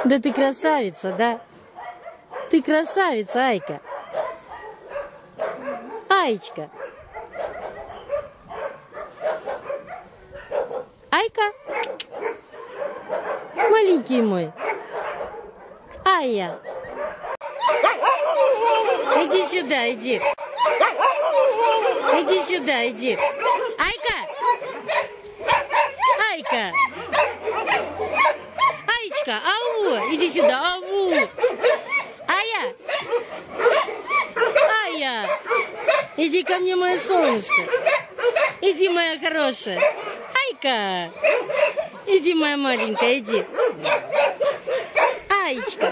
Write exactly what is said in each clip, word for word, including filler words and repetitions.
Да ты красавица, да? Ты красавица, Айка. Аечка. Айка. Маленький мой. Ая. Иди сюда, иди. Иди сюда, иди. Айка. Айка. Аечка, ау. Иди сюда, ау. Ая. Ая. Иди ко мне, мое солнышко. Иди, моя хорошая. Айка. Иди, моя маленькая, иди. Аечка.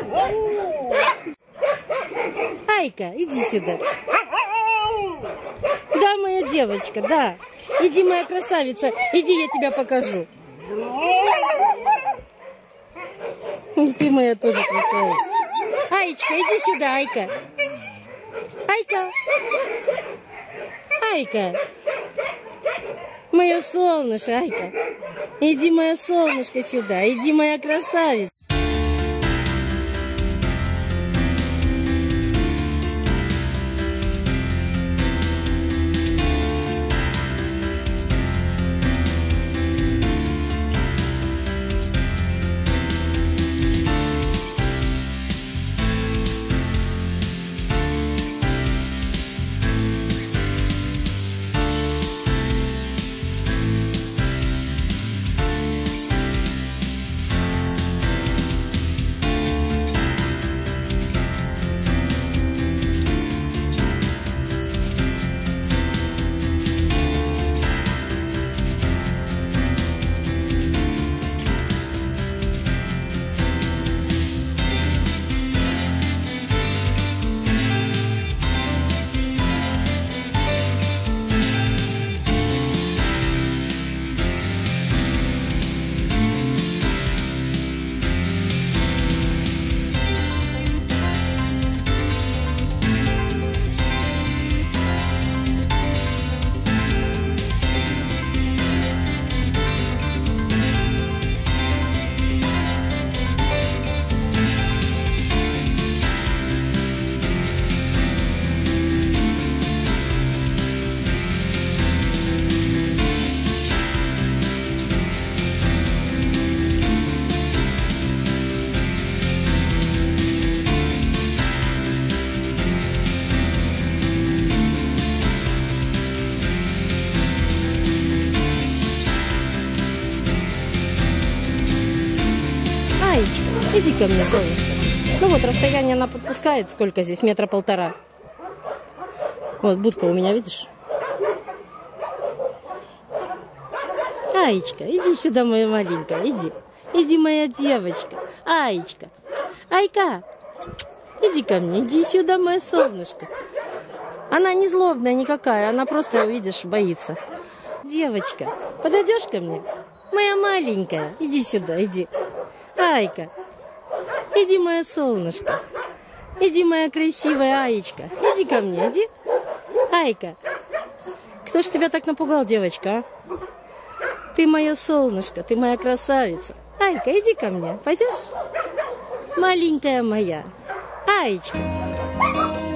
Айка, иди сюда. Да, моя девочка, да. Иди, моя красавица. Иди, я тебя покажу. И ты моя тоже красавица. Аечка, иди сюда, Айка. Айка. Айка. Мое солнышко, Айка. Иди, мое солнышко, сюда. Иди, моя красавица. Аечка, иди ко мне, солнышко. Ну вот, расстояние она подпускает. Сколько здесь? Метра полтора. Вот, будка у меня, видишь? Аечка, иди сюда, моя маленькая, иди. Иди, моя девочка. Аечка. Айка, иди ко мне, иди сюда, мое солнышко. Она не злобная никакая, она просто, видишь, боится. Девочка, подойдешь ко мне? Моя маленькая, иди сюда, иди. Айка, иди, мое солнышко. Иди, моя красивая Аечка. Иди ко мне, иди. Айка, кто ж тебя так напугал, девочка, а? Ты мое солнышко, ты моя красавица. Айка, иди ко мне, пойдешь? Маленькая моя. Аечка.